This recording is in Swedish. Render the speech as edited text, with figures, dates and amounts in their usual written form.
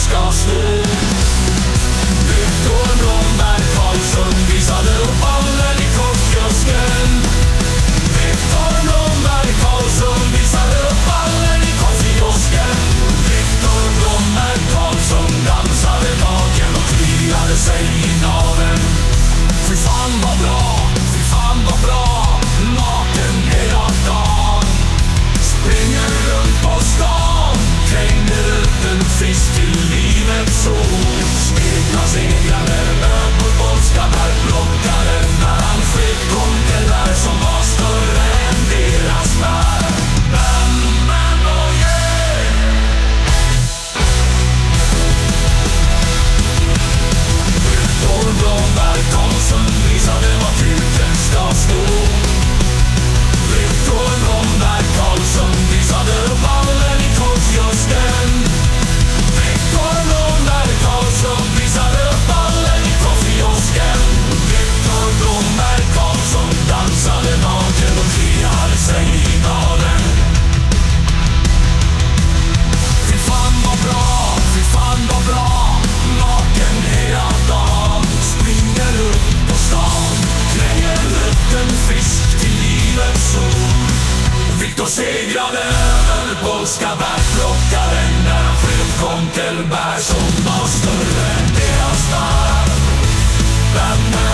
ska stå. Viktor Blomberg Karlsson visade upp ballen i korvkiosken. Viktor Blomberg Karlsson visade upp ballen i korvkiosken. Viktor Blomberg Karlsson dansade naken och kliade sig i naveln. Fy fan vad bra, fy fan vad bra, naken hela dagen. Springer runt på stan, krängde ut en fisk till livets sol. Stegna seglade över polska bärplockaren när han sket konkelar som var större än deras värld. Men och yeah! Viktor Blomberg Karlsson visade vad kuken ska stå. Viktor Blomberg Karlsson visade upp ballen i korvkiosken. Viktor Blomberg Karlsson visade upp ballen i korvkiosken. Viktor Blomberg Karlsson dansade naken och kliade sig i naveln. Fy fan vad bra, fy fan vad bra, naken hela dagen. Springer upp på stan, kränger ut en fisk till livets sol. Viktor seglade över polska bärplockaren när han sköt konkelbär som var större än deras värld.